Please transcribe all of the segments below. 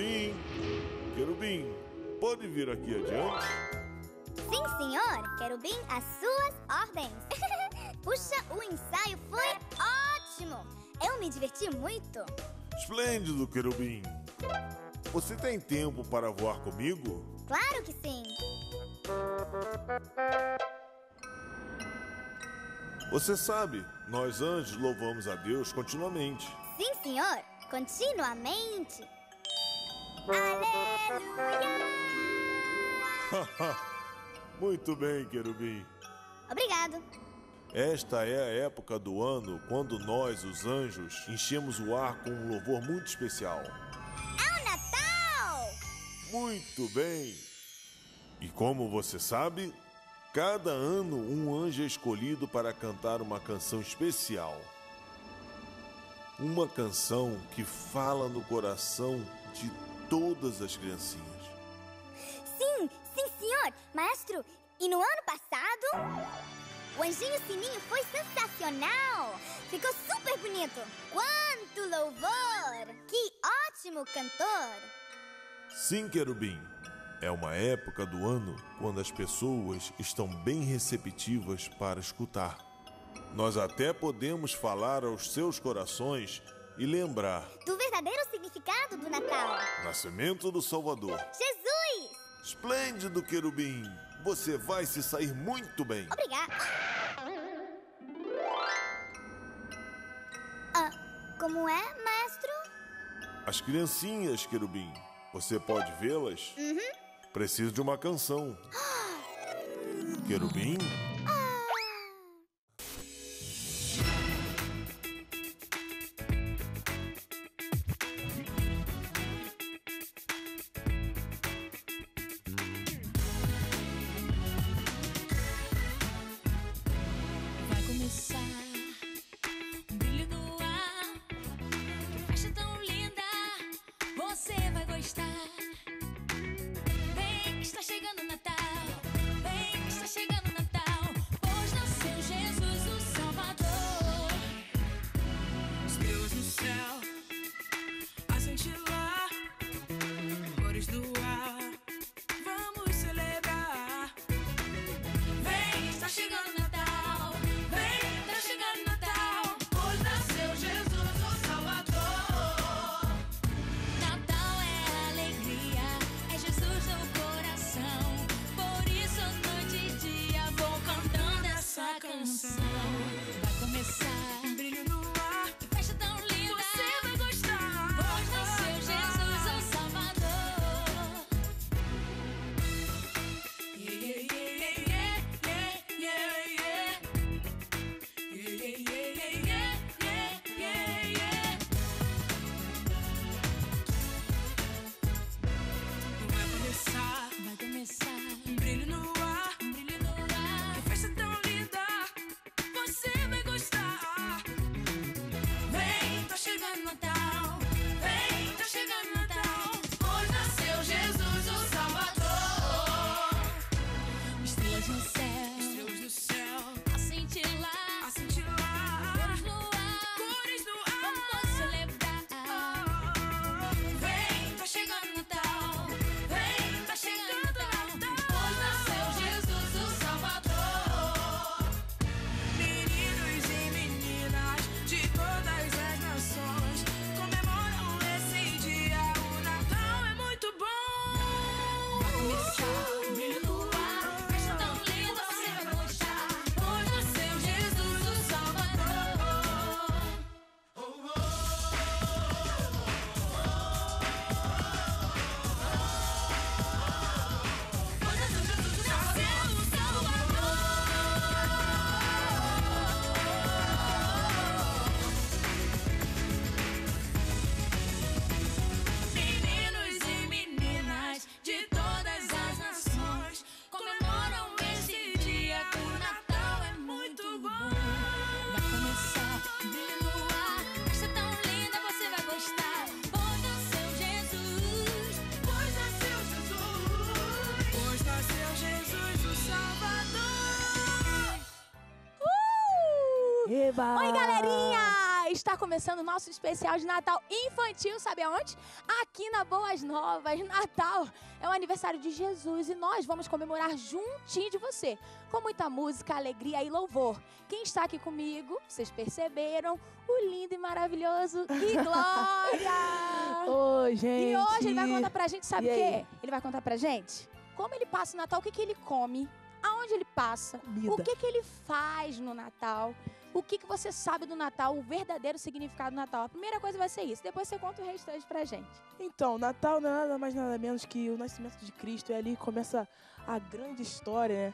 Querubim! Querubim, pode vir aqui adiante? Sim, senhor! Querubim, às suas ordens! Puxa, o ensaio foi ótimo! Eu me diverti muito! Esplêndido, Querubim! Você tem tempo para voar comigo? Claro que sim! Você sabe, nós anjos louvamos a Deus continuamente. Sim, senhor! Continuamente! Aleluia! Muito bem, Querubim. Obrigado! Esta é a época do ano quando nós, os anjos, enchemos o ar com um louvor muito especial. É o Natal! Muito bem! E como você sabe, cada ano um anjo é escolhido para cantar uma canção especial. Uma canção que fala no coração de todas as criancinhas. Sim, senhor! Maestro, e no ano passado, o Anjinho Sininho foi sensacional! Ficou super bonito! Quanto louvor! Que ótimo cantor! Sim, Querubim. É uma época do ano quando as pessoas estão bem receptivas para escutar. Nós até podemos falar aos seus corações e lembrar do verdadeiro significado do Natal. Nascimento do Salvador. Jesus! Esplêndido, Querubim! Você vai se sair muito bem. Obrigada. Como é, maestro? As criancinhas, Querubim. Você pode vê-las? Preciso de uma canção. Querubim? Vai começar um brilho no ar. Que festa tão linda, você vai gostar. Vem que está chegando o Natal. Vem que está chegando o Natal. Pois nasceu Jesus, o Salvador. Estrelas no céu a cintilar, cores do ar, vamos celebrar. Vem que está chegando o Natal. Vem que está chegando o Natal. Pois nasceu Jesus, o Salvador. Natal é alegria, é Jesus no coração. Por isso noite e dia vou cantando essa canção. Vai começar um brilho no ar, que festa tão linda, você vai gostar. Pois nasceu Jesus, o Salvador. Yeah, yeah, yeah, yeah, yeah, yeah, yeah, yeah, yeah, yeah, yeah, yeah. Vai começar um brilho no ar, que festa tão linda, você vai gostar. Vem, tá chegando o Natal. Vem, tá chegando o Natal. Pois nasceu Jesus, o Salvador. Estrelas no céu a cintilar, cores no ar, vamos celebrar. Vem, tá chegando o Natal. Vem, tá chegando o Natal. Pois nasceu Jesus, o Salvador. Meninos e meninas de todas as nações comemoram esse dia. O Natal é muito bom. Vai começar um brilho no ar, festa tão linda, você vai gostar. Pois nasceu Jesus, o Salvador. Pois nasceu Jesus, o Salvador. Meninos e meninas de todas as nações comemoram esse dia, que o Natal é muito bom. Vai começar um brilho no ar, festa tão linda, você vai gostar. Pois nasceu Jesus, pois nasceu Jesus, o Salvador. Eba! Oi, galerinha! Está começando o nosso especial de Natal infantil, sabe aonde? Aqui na Boas Novas. Natal é o aniversário de Jesus e nós vamos comemorar juntinho de você, com muita música, alegria e louvor. Quem está aqui comigo, vocês perceberam, o lindo e maravilhoso Gui Glória! Oi, gente! E hoje ele vai contar pra gente, sabe o quê? Ele vai contar pra gente como ele passa o Natal, o que ele come, aonde ele passa, Comida. o que ele faz no Natal. O que você sabe do Natal, o verdadeiro significado do Natal? A primeira coisa vai ser isso, depois você conta o restante pra gente. Então, Natal não é nada mais nada menos que o nascimento de Cristo. E ali começa a grande história, né?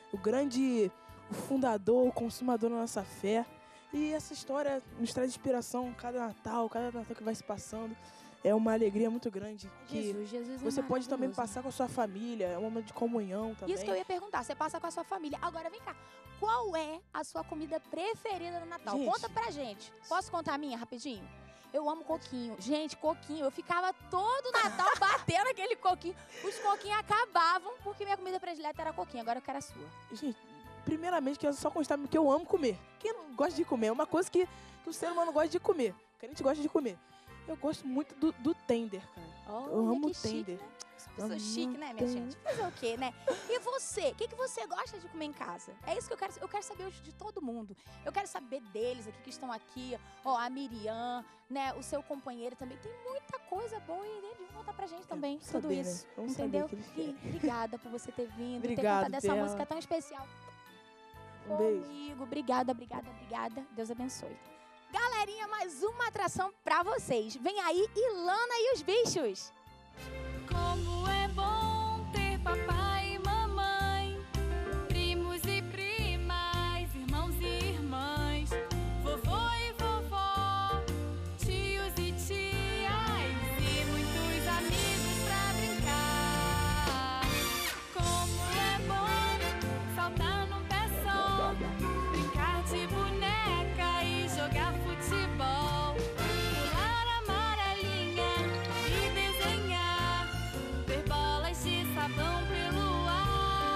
O fundador, o consumador da nossa fé. E essa história nos traz inspiração cada Natal que vai se passando. É uma alegria muito grande. Jesus Você pode também maravilhoso. passar com a sua família, é um momento de comunhão também. Isso que eu ia perguntar, você passa com a sua família. Agora vem cá, qual é a sua comida preferida no Natal? Gente. Conta pra gente. Posso contar a minha rapidinho? Eu amo coquinho. Gente, coquinho. Eu ficava todo Natal batendo aquele coquinho. Os coquinhos acabavam porque minha comida predileta era coquinho. Agora eu quero a sua. Gente, primeiramente, quero só constar que eu amo comer. Quem não gosta de comer? É uma coisa que o ser humano gosta de comer. Que a gente gosta de comer. Eu gosto muito do tender, cara. Eu amo que chique, tender. né? Pessoa chique, né, minha gente? Fazer o quê, né? E você? O que você gosta de comer em casa? É isso que eu quero saber hoje de todo mundo. Eu quero saber deles aqui, que estão aqui. Ó, a Miriam, né? O seu companheiro também. Tem muita coisa boa e eles vão contar pra gente também. Vamos Tudo saber, isso. né? Vamos Entendeu? saber o que eles querem. E obrigada por você ter vindo. Obrigado, ter cantado essa Bela. música tão especial. Um beijo. Comigo. Obrigada. Deus abençoe. Galerinha, mais uma atração pra vocês. Vem aí, Ilana e os Bichos. Como é bom ter papai e mamãe, primos e primas, irmãos e irmãs, vovô e vovó, tios e tias e muitos amigos pra brincar. Como é bom saltar num pé só, brincar de boneca e jogar futebol, pular amarelinha e desenhar, ver bolas de sabão pelo ar.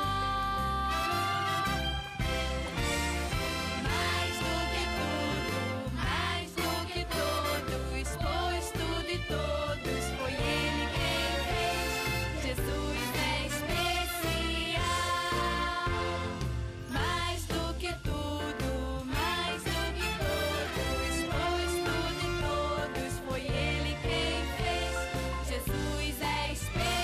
Mais do que todos, pois tudo e todos foi Ele quem fez. Jesus é especial. Mais do que tudo, mais do que todos, pois tudo e todos foi Ele quem fez. Jesus é especial.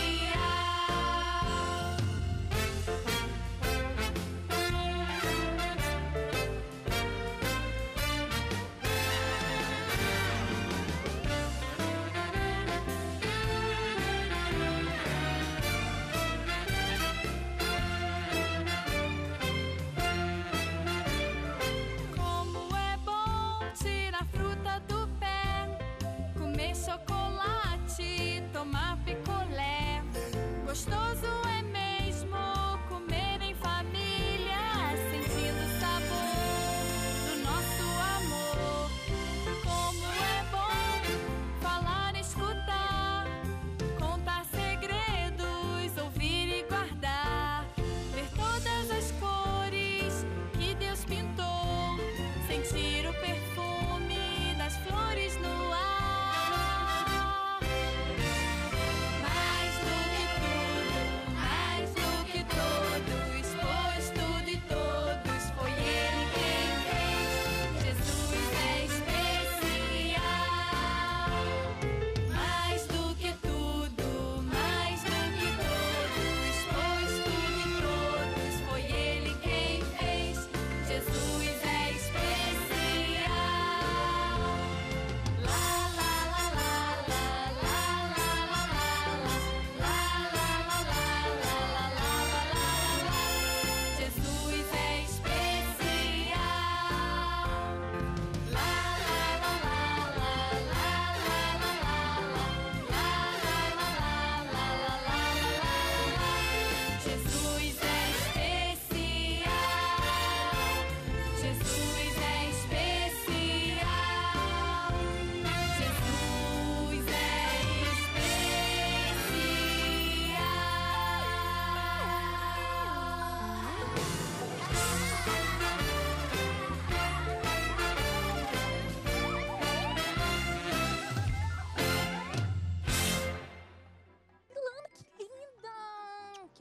Como é bom tirar fruta do pé, comer chocolate, tomar picolé. Gostoso é mesmo comer em família, sentindo o sabor do nosso amor. Como é bom falar, escutar, contar segredos, ouvir e guardar, ver todas as cores que Deus pintou, sentir o perfume das flores no ar. Mais do que tudo,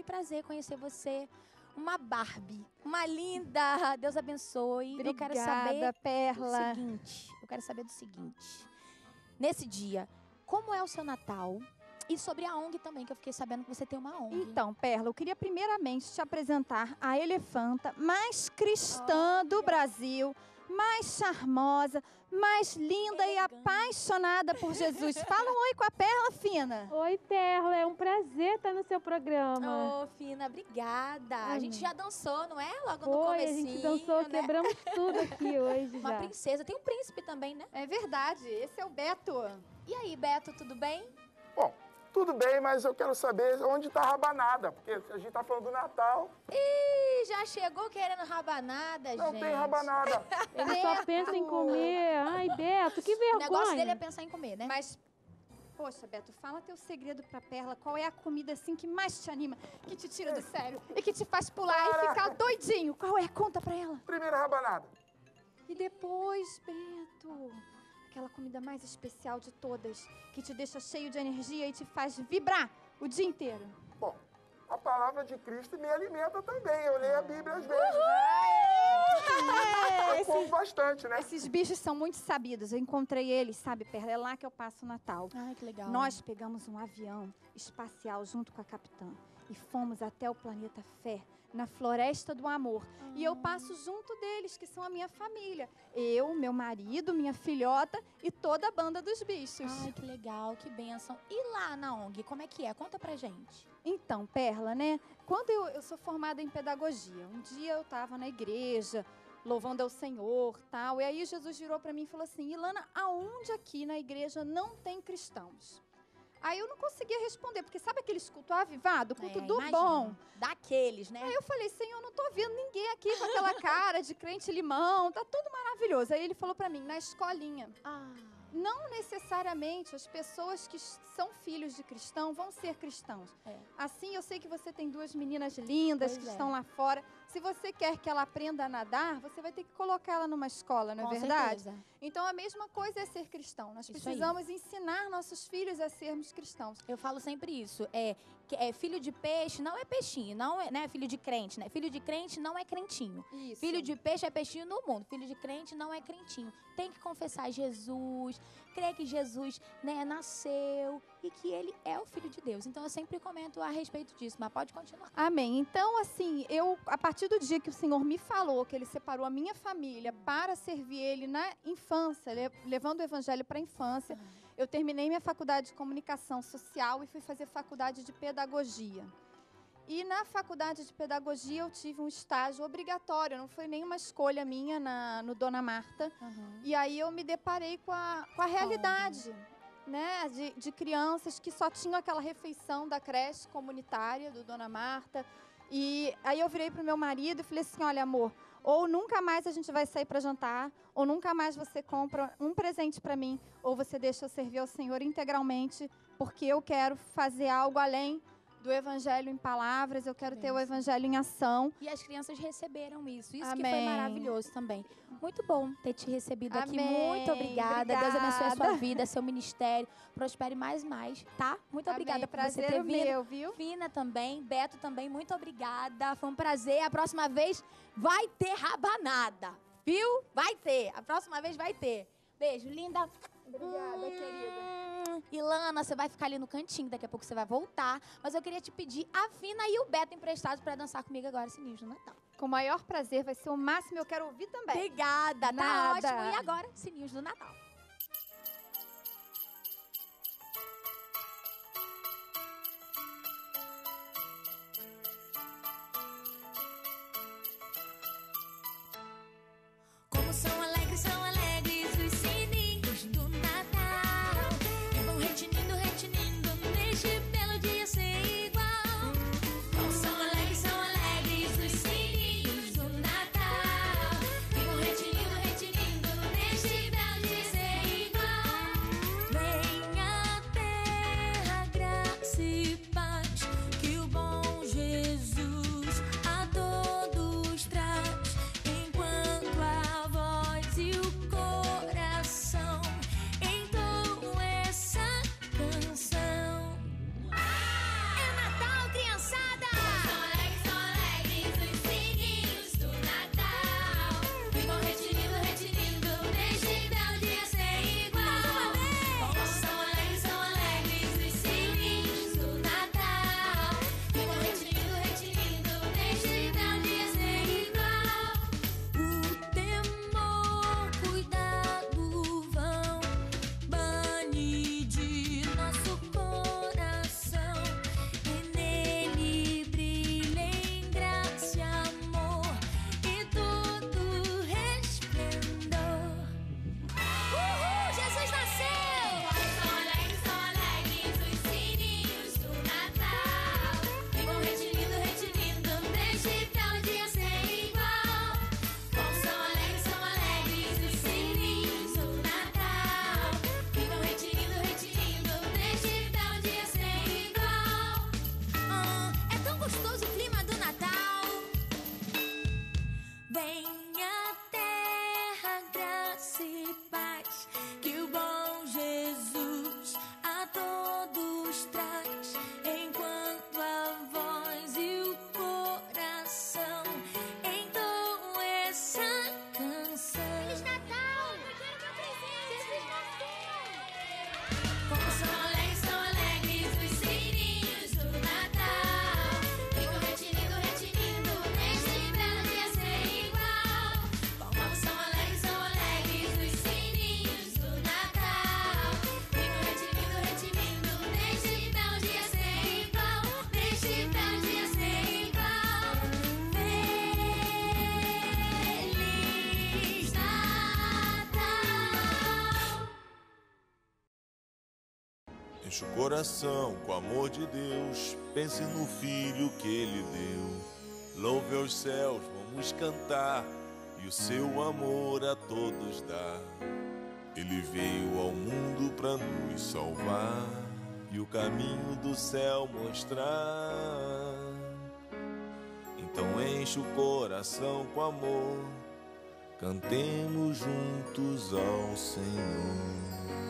prazer conhecer você. Uma Barbie, uma linda. Deus abençoe. Obrigada, eu quero saber Perla. do seguinte. Nesse dia, como é o seu Natal? E sobre a ONG também, que eu fiquei sabendo que você tem uma ONG. Então, Perla, eu queria primeiramente te apresentar a elefanta mais cristã do Brasil, mais charmosa, mais linda e apaixonada por Jesus. Fala um oi com a Perla, Fina. Oi, Perla, é um prazer estar no seu programa. Ô, Fina, obrigada. A gente já dançou, não é? Logo no Foi, comecinho, a gente dançou, né? quebramos tudo aqui hoje Uma já. princesa. Tem um príncipe também, né? É verdade, esse é o Beto. E aí, Beto, tudo bem? Bom, tudo bem, mas eu quero saber onde está a rabanada, porque a gente está falando do Natal. Ih, já chegou querendo rabanada, Não gente. tem rabanada. Ele só pensa em comer. Ai, Beto, que O vergonha. negócio dele é pensar em comer, né? Mas, poxa, Beto, fala teu segredo pra Perla. Qual é a comida, assim, que mais te anima, que te tira do sério e que te faz pular e ficar doidinho? Qual é? Conta pra ela. Primeira rabanada. E depois, Beto, aquela comida mais especial de todas, que te deixa cheio de energia e te faz vibrar o dia inteiro. Bom, a palavra de Cristo me alimenta também. Eu leio a Bíblia às vezes. Eu como bastante, né? Esses bichos são muito sabidos. Eu encontrei eles, sabe, Perla? É lá que eu passo o Natal. Ai, que legal. Nós pegamos um avião espacial junto com a capitã e fomos até o planeta Fé, na Floresta do Amor. E eu passo junto deles, que são a minha família. Eu, meu marido, minha filhota e toda a banda dos bichos. Ai, que legal, que bênção. E lá na ONG, como é que é? Conta pra gente. Então, Perla, né? Quando eu sou formada em pedagogia, um dia eu estava na igreja, louvando ao Senhor, tal, e aí Jesus virou para mim e falou assim: Ilana, aonde aqui na igreja não tem cristãos? Aí eu não conseguia responder, porque sabe aqueles culto avivado, culto do imagina. bom? Daqueles, né? Aí eu falei: Senhor, não tô vendo ninguém aqui com aquela cara de crente limão, tá tudo maravilhoso. Aí ele falou para mim: na escolinha. Ah, Não necessariamente as pessoas que são filhos de cristão vão ser cristãos. É. Assim, eu sei que você tem duas meninas lindas Pois que é. estão lá fora. Se você quer que ela aprenda a nadar, você vai ter que colocar ela numa escola, não é com verdade? certeza. Então, a mesma coisa é ser cristão. Nós Isso aí. precisamos ensinar nossos filhos a sermos cristãos. Eu falo sempre isso. Filho de peixe não é peixinho, não é, né? Filho de crente, né? Filho de crente não é crentinho. Isso. Filho de peixe é peixinho no mundo. Filho de crente não é crentinho. Tem que confessar Jesus, crer que Jesus, né, nasceu e que ele é o Filho de Deus. Então eu sempre comento a respeito disso, mas pode continuar. Amém. Então, assim, a partir do dia que o Senhor me falou que Ele separou a minha família para servir Ele na infância, levando o Evangelho para a infância, eu terminei minha faculdade de comunicação social e fui fazer faculdade de pedagogia. E na faculdade de pedagogia eu tive um estágio obrigatório, não foi nenhuma escolha minha no Dona Marta. E aí eu me deparei com a realidade, né, de crianças que só tinham aquela refeição da creche comunitária do Dona Marta. E aí eu virei pro meu marido e falei assim: olha, amor, ou nunca mais a gente vai sair para jantar, ou nunca mais você compra um presente para mim, ou você deixa eu servir ao Senhor integralmente, porque eu quero fazer algo além do evangelho em palavras, eu quero ter o evangelho em ação. E as crianças receberam isso. Isso que Amém. foi maravilhoso também. Muito bom ter te recebido aqui. Amém. Muito obrigada. Deus abençoe a sua Obrigada. vida, seu ministério. Prospere mais, tá? Muito obrigada Amém. por você Prazer ter é vindo. meu, viu? Fina também, Beto também, muito obrigada. Foi um prazer. A próxima vez vai ter rabanada, viu? Vai ter. A próxima vez vai ter. Beijo, linda. Obrigada, querida. Ilana, você vai ficar ali no cantinho, daqui a pouco você vai voltar. Mas eu queria te pedir a Fina e o Beto emprestados para dançar comigo agora esse Sininhos do Natal. Com o maior prazer, vai ser o máximo, eu quero ouvir também. Obrigada, tá Nada. ótimo. E agora, Sininhos do Natal. Como são alegres os sininhos do Natal. E vão retinindo, retinindo neste belo dia sem igual. Como são alegres os sininhos do Natal. E vão retinindo, retinindo neste belo dia sem Enche o coração com o amor de Deus. Pense no Filho que Ele deu. Louve aos céus, vamos cantar, e o seu amor a todos dá. Ele veio ao mundo pra nos salvar e o caminho do céu mostrar. Então enche o coração com amor, cantemos juntos ao Senhor.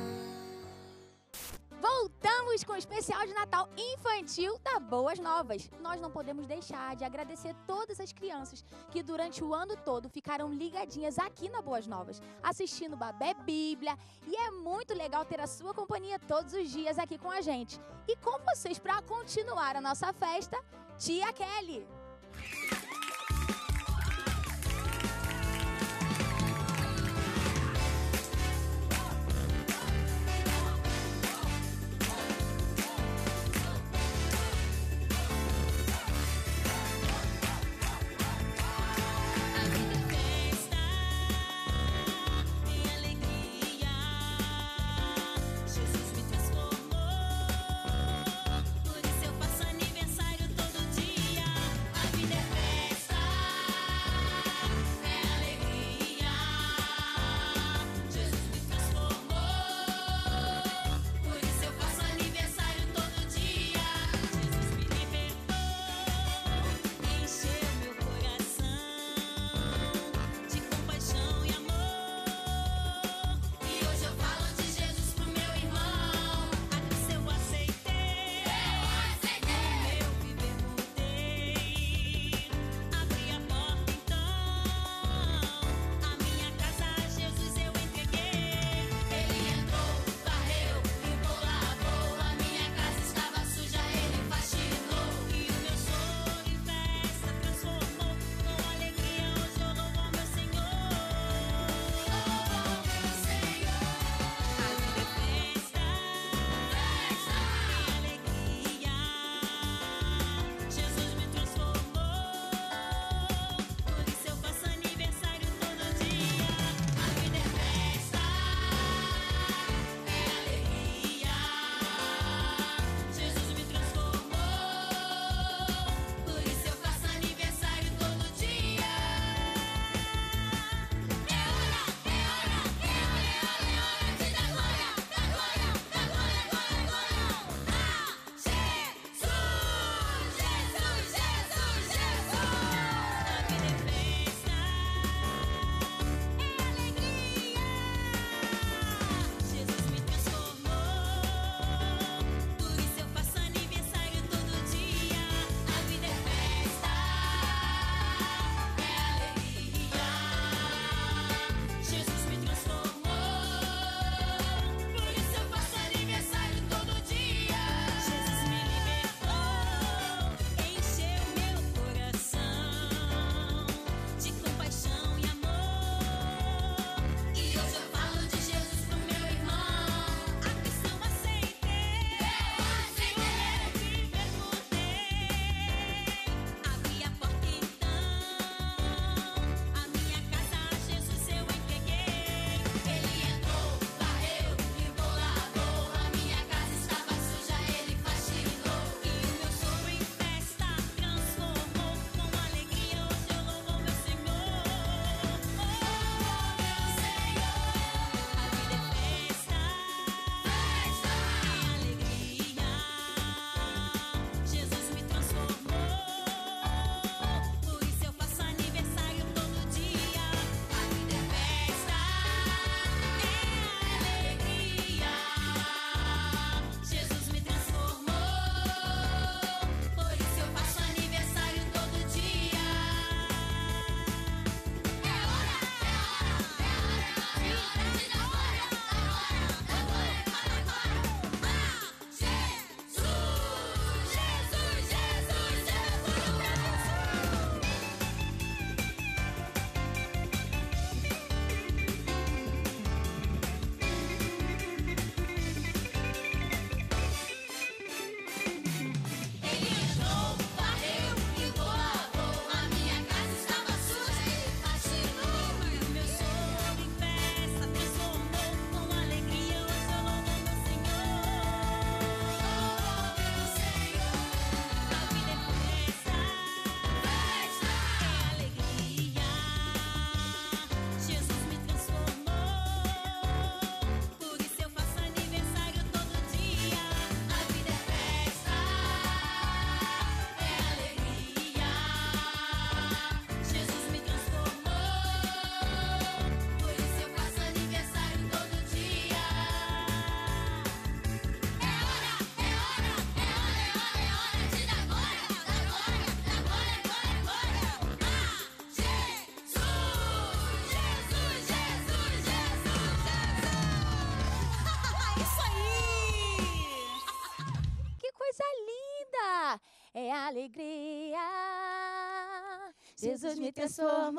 Voltamos com o especial de Natal infantil da Boas Novas. Nós não podemos deixar de agradecer todas as crianças que durante o ano todo ficaram ligadinhas aqui na Boas Novas, assistindo Babé Bíblia, e é muito legal ter a sua companhia todos os dias aqui com a gente. E com vocês, para continuar a nossa festa, Tia Kelly. Por isso eu faço aniversário todo dia. A vida é linda! É alegria. Jesus me transformou.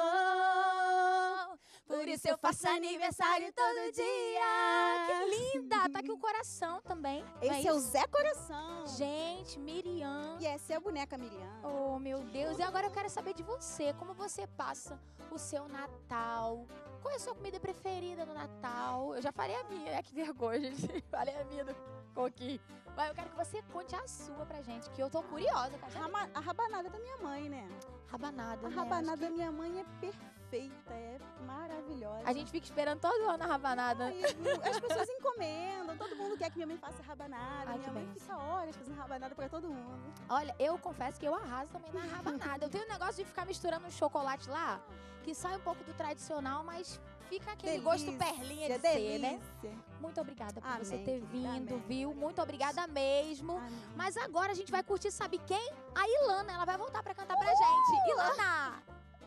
Por isso eu faço aniversário todo dia. Que linda! Tá aqui o coração também. Esse é o Zé Coração. Gente, Miriam. E essa é a boneca Miriam. Oh, meu Deus. E agora eu quero saber de você. Como você passa o seu Natal? Qual é a sua comida preferida no Natal? Eu já falei a minha, né? Que vergonha, gente. Falei a minha do coquinho. Mas eu quero que você conte a sua pra gente, que eu tô curiosa. A rabanada da minha mãe, né? Rabanada, A né? rabanada da minha mãe é perfeita, é maravilhosa. A gente fica esperando todo ano a rabanada. As pessoas encomendam, todo mundo quer que minha mãe faça rabanada. Ai, minha que mãe benção. fica horas fazendo rabanada pra todo mundo. Olha, eu confesso que eu arraso também na rabanada. Eu tenho um negócio de ficar misturando um chocolate lá, que sai um pouco do tradicional, mas fica aquele gosto perlinha de ser, né? Muito obrigada por você ter vindo, viu? Muito obrigada mesmo. Mas agora a gente vai curtir, sabe quem? A Ilana, ela vai voltar pra cantar pra gente. Ilana!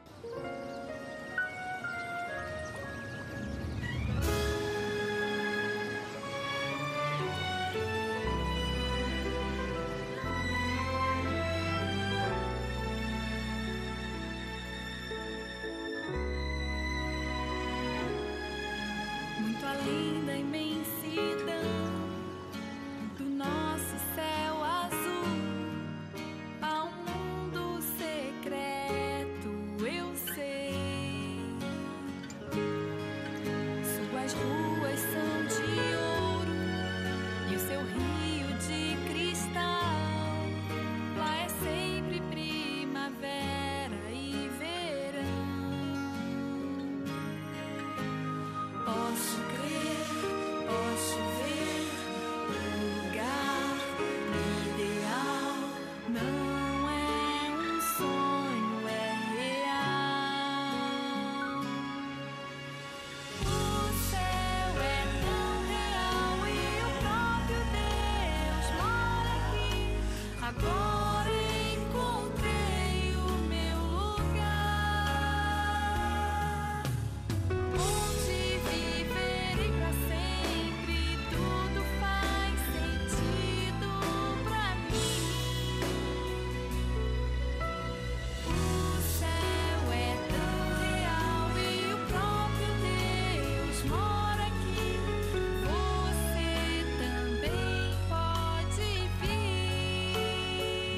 Muito além da imensidão do nosso céu azul, há um mundo secreto, eu sei. Suas ruas são de ouro e o seu rio de cristal. Lá é sempre primavera e verão. Posso crer, posso ver um lugar ideal. Não é um sonho, é real. O céu é tão real e o próprio Deus mora aqui. Agora encontrei o meu lugar, onde viverei pra sempre. Tudo faz sentido pra mim. O céu é tão real e o próprio Deus mora aqui. Você também pode vir.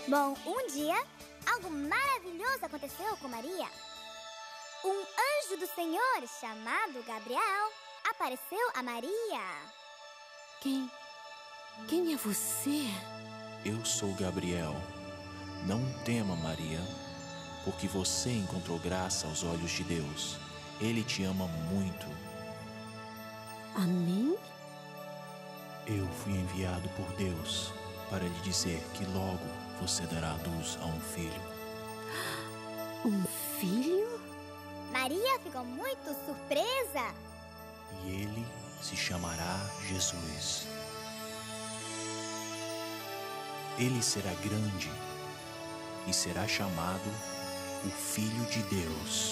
Bom, um dia, algo maravilhoso aconteceu com Maria. Um anjo do Senhor, chamado Gabriel, apareceu a Maria. Quem é você? Eu sou Gabriel. Não tema, Maria, porque você encontrou graça aos olhos de Deus. Ele te ama muito. A mim? Eu fui enviado por Deus para lhe dizer que logo você dará luz a um filho. Um filho? Maria ficou muito surpresa. E ele se chamará Jesus. Ele será grande e será chamado o Filho de Deus.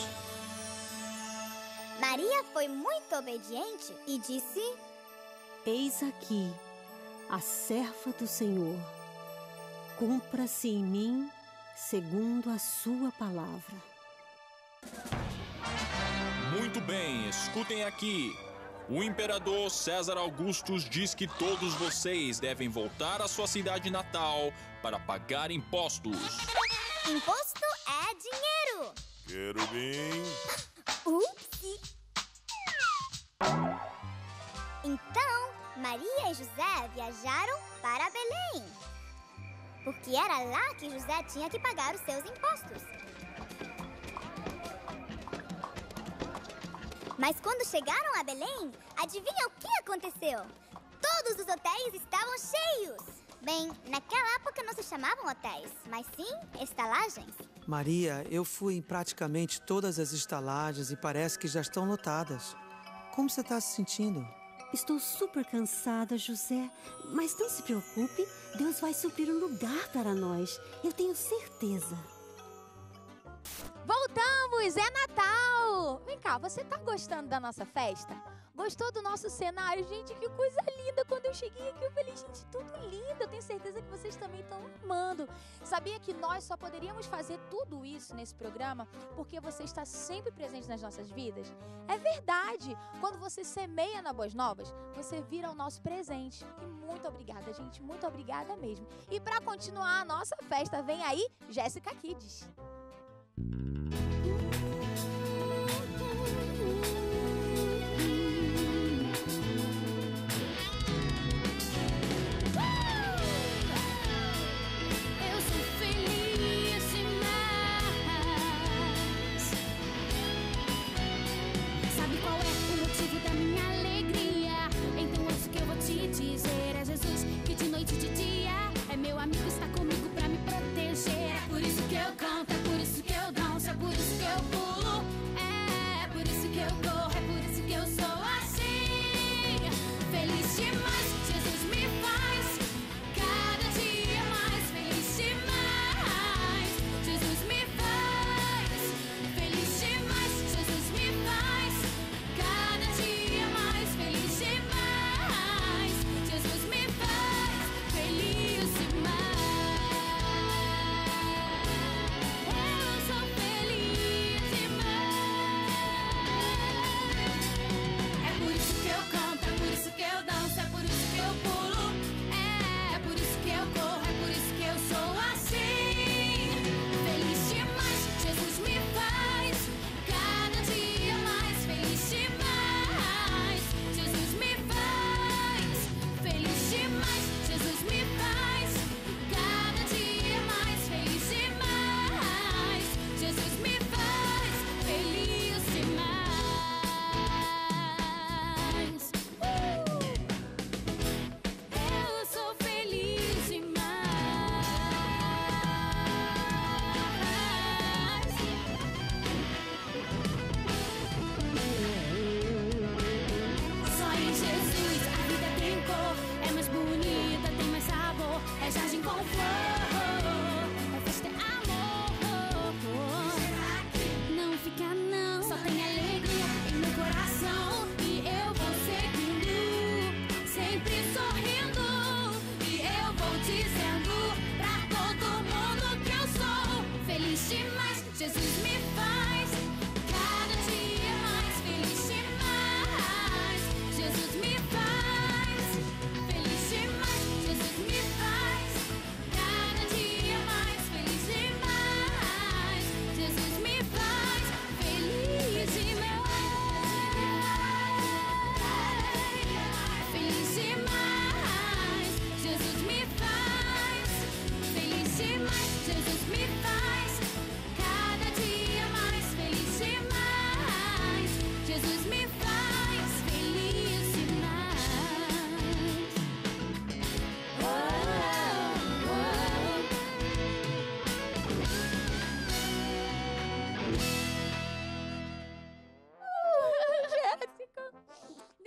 Maria foi muito obediente e disse: Eis aqui a serva do Senhor. Cumpra-se em mim segundo a sua palavra. Muito bem, escutem aqui. O imperador César Augustus diz que todos vocês devem voltar à sua cidade natal para pagar impostos. Imposto é dinheiro. Querubim. Upsi. Então, Maria e José viajaram para Belém, porque era lá que José tinha que pagar os seus impostos. Mas quando chegaram a Belém, adivinha o que aconteceu? Todos os hotéis estavam cheios. Bem, naquela época não se chamavam hotéis, mas sim estalagens. Maria, eu fui em praticamente todas as estalagens e parece que já estão lotadas. Como você está se sentindo? Estou super cansada, José, mas não se preocupe, Deus vai suprir um lugar para nós. Eu tenho certeza. Voltamos! É Natal! Vem cá, você tá gostando da nossa festa? Gostou do nosso cenário? Gente, que coisa linda! Quando eu cheguei aqui, eu falei, gente, tudo lindo! Eu tenho certeza que vocês também estão amando. Sabia que nós só poderíamos fazer tudo isso nesse programa porque você está sempre presente nas nossas vidas? É verdade! Quando você semeia na Boas Novas, você vira o nosso presente. E muito obrigada, gente, muito obrigada mesmo. E para continuar a nossa festa, vem aí Jéssica Kids. Está comigo pra me proteger. É por isso que eu canto, é por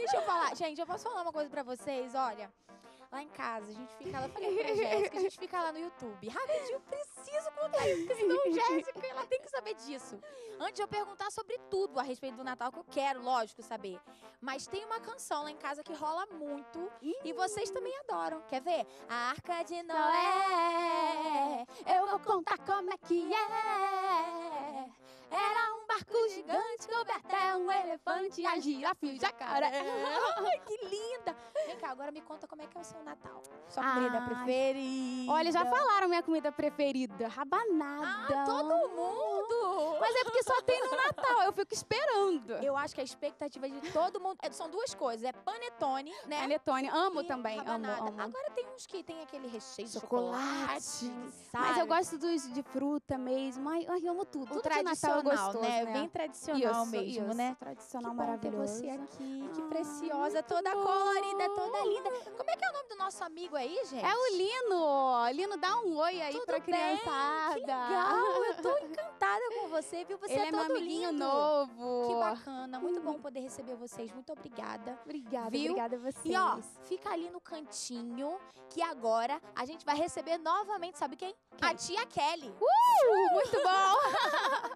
Deixa eu falar. Gente, eu posso falar uma coisa pra vocês? Olha, lá em casa, a gente fica lá, eu falei pra Jéssica, a gente fica lá no YouTube. Rapidinho, eu preciso contar isso, porque senão Jéssica, ela tem que saber disso. Antes de eu perguntar sobre tudo a respeito do Natal, que eu quero, lógico, saber. Mas tem uma canção lá em casa que rola muito e vocês também adoram. Quer ver? A Arca de Noé, eu vou contar como é que é. Era um barco gigante, coube até um elefante, a girafa e o jacaré. Ai, que linda! Vem cá, agora me conta como é que é o seu Natal. Sua comida preferida. Olha, já falaram minha comida preferida. Rabanada. Ah, todo mundo! Mas é porque só tem no Natal, eu fico esperando. Eu acho que a expectativa de todo mundo... São duas coisas, é panetone, né? Panetone, amo E também, amo. Agora tem uns que tem aquele recheio de Chocolate. chocolate. Mas eu gosto dos de fruta mesmo. Ai, eu amo tudo. O Tudo de Natal é gostoso, né? Bem tradicional mesmo, isso, né? Tradicional, que bom ter maravilhoso. você aqui, que preciosa, toda colorida, toda linda. Como é que é o nome do nosso amigo aí, gente? É o Lino. Lino, dá um oi aí Tudo pra bem? criançada. Que legal, eu tô encantada com você, viu? Você Ele é meu todo amiguinho lindo. novo. Que bacana, muito bom poder receber vocês. Muito obrigada. Obrigada, viu? obrigada a vocês. E ó, fica ali no cantinho, que agora a gente vai receber novamente, sabe quem? A tia Kelly. Muito bom.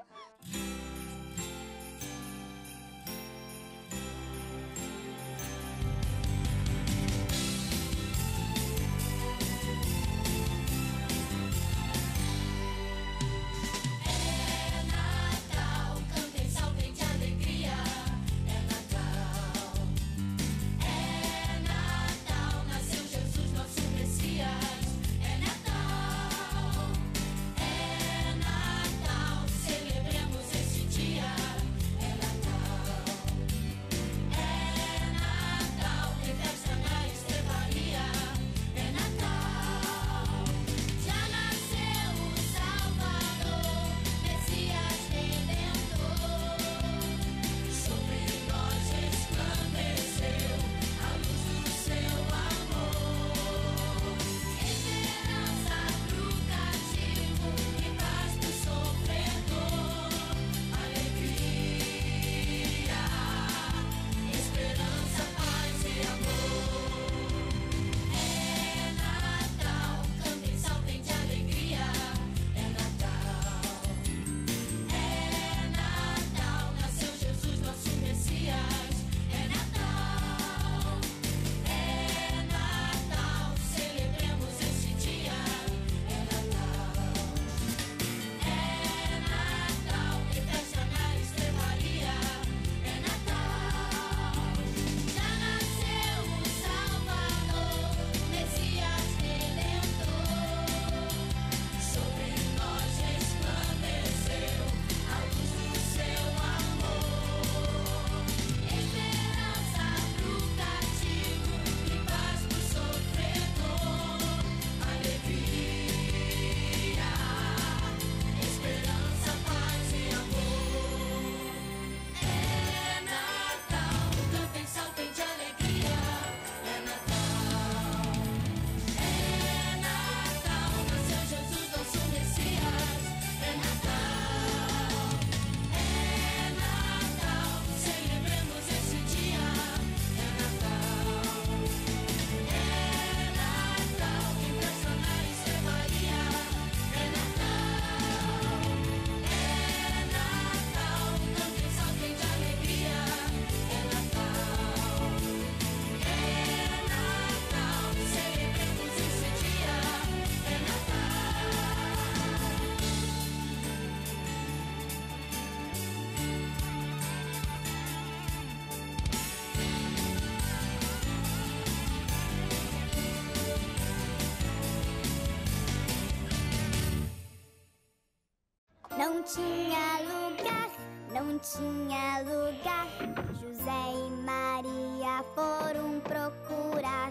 Não tinha lugar, não tinha lugar. José e Maria foram procurar.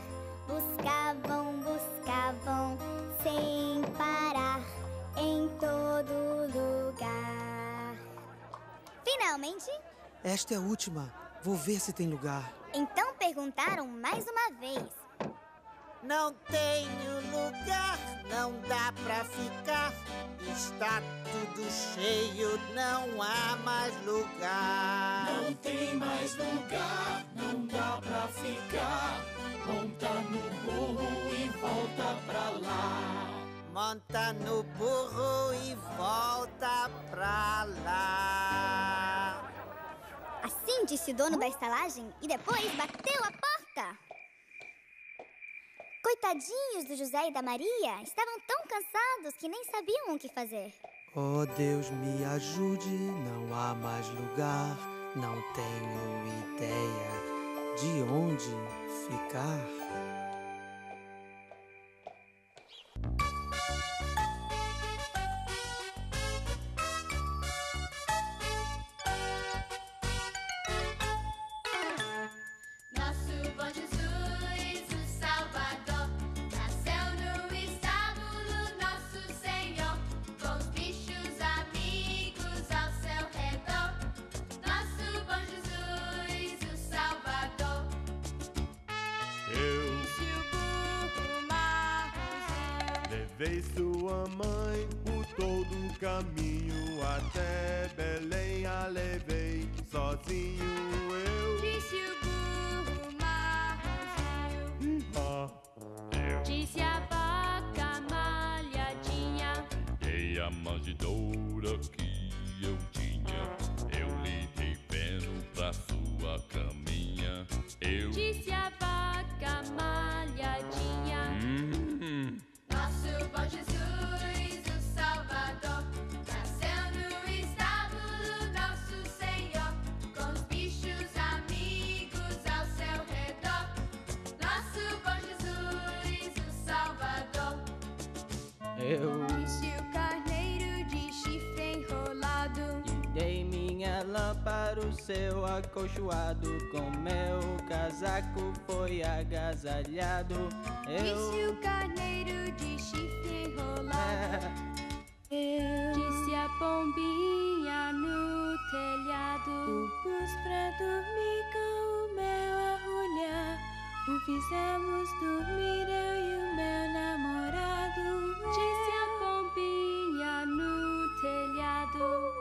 Buscavam, buscavam, sem parar, em todo lugar. Finalmente, Esta é a última. Vou ver se tem lugar. então perguntaram mais uma vez. Não tenho lugar, não dá pra ficar. Está tudo cheio, não há mais lugar. Não tem mais lugar, não dá monta no burro e volta pra lá. Assim disse o dono da estalagem e depois bateu a porta. Coitadinhos do José e da Maria, estavam tão cansados que nem sabiam o que fazer. Oh, Deus, me ajude, não há mais lugar, não tenho ideia de onde ficar. Nosso bom Jesus, o Salvador, nasceu no estábulo, nosso Senhor, com os bichos amigos ao seu redor. Nosso bom Jesus, o Salvador. Eu Se o burro marronzinho levei sua mãe por todo o caminho até Belém, a levei sozinho eu. disse o burro marronzinho, Eu disse a vaca malhadinha. dei a manjedoura que eu tinha, eu lhe dei feno pra sua caminha. Eu Disse a vaca malhadinha. Nosso bom Jesus, o Salvador, nasceu no estábulo, nosso Senhor, com os bichos amigos ao seu redor. Nosso bom Jesus, o Salvador. Disse o carneiro de chifre enrolado. Dei minha lã para o seu acolchoado, com meu casaco foi agasalhado. Disse o carneiro de chifre enrolado. Disse a pombinha no telhado. Pus pra dormir com o meu arrulhar. O fizemos dormir eu e o meu namorado. Disse a pombinha no telhado.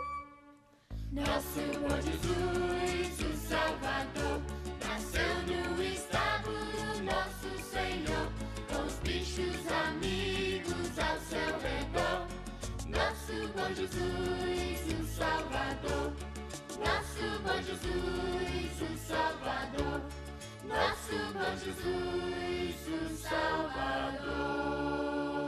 Nosso bom Jesus, o Salvador, nasceu no estábulo, nosso Senhor, com os bichos amigos ao seu redor. Nosso bom Jesus, o Salvador, nosso bom Jesus, o Salvador, nosso bom Jesus, o Salvador.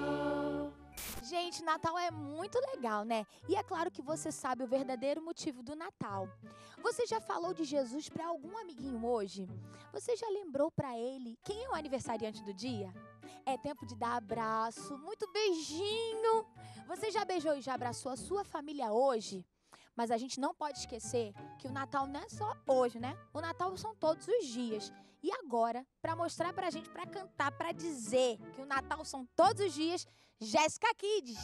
Gente, Natal é muito legal, né? E é claro que você sabe o verdadeiro motivo do Natal. Você já falou de Jesus para algum amiguinho hoje? Você já lembrou para ele quem é o aniversariante do dia? É tempo de dar abraço, muito beijinho. Você já beijou e já abraçou a sua família hoje? Mas a gente não pode esquecer que o Natal não é só hoje, né? O Natal são todos os dias. E agora, para mostrar pra gente, para cantar, para dizer que o Natal são todos os dias, Jéssica Kids.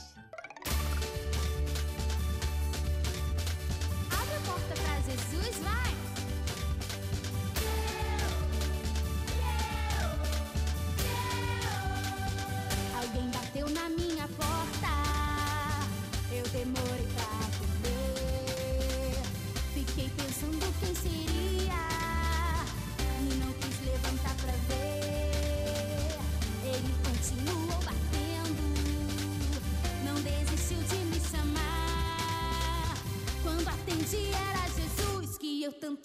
Abre a porta pra Jesus, vai! Alguém bateu na minha porta, eu demorei pra atender. Fiquei pensando quem seria e não quis levantar pra ver. Ele continuou batendo, não desistiu de me chamar. Quando atendi era Jesus que eu tanto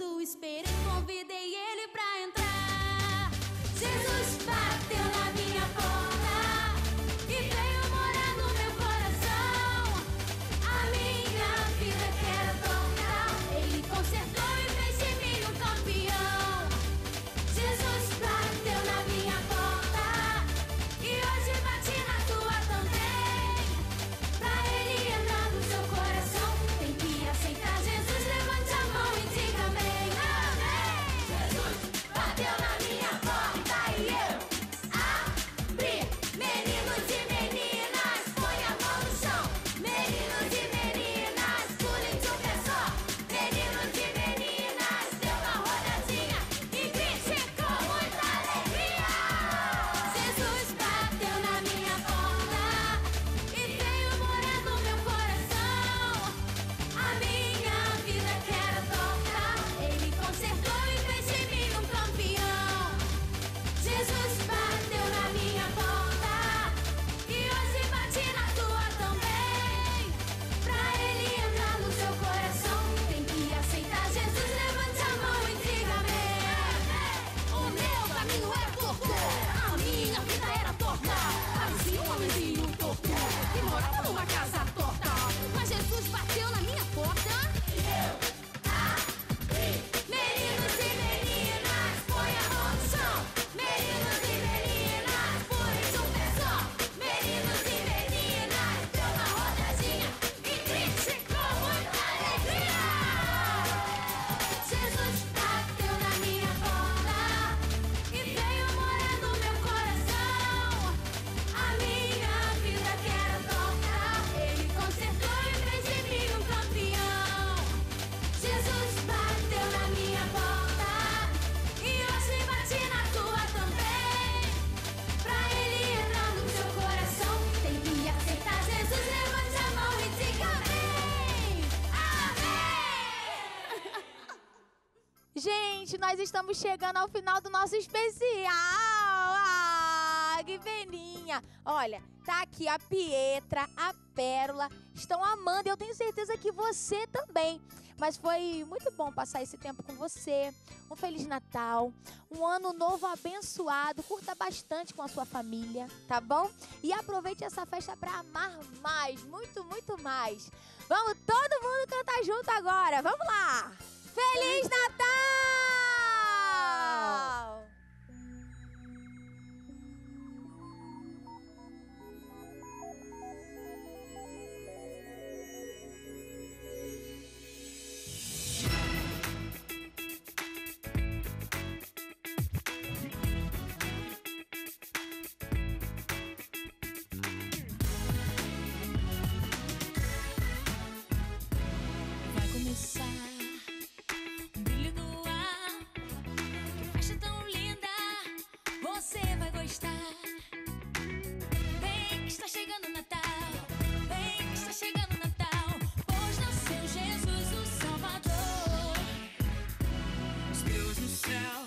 nós estamos chegando ao final do nosso especial. Que peninha. Olha, tá aqui a Pietra, a Pérola, estão amando. Eu tenho certeza que você também. Mas foi muito bom passar esse tempo com você. Um Feliz Natal, um ano novo abençoado. Curta bastante com a sua família, tá bom? E aproveite essa festa para amar mais, muito, muito mais. Vamos todo mundo cantar junto agora. Vamos lá! Feliz Natal! Vai começar um brilho no ar. Que festa tão linda, você vai gostar. Vem que está chegando o Natal. Vem que está chegando o Natal. Pois nasceu Jesus, o Salvador. Os Deus no céu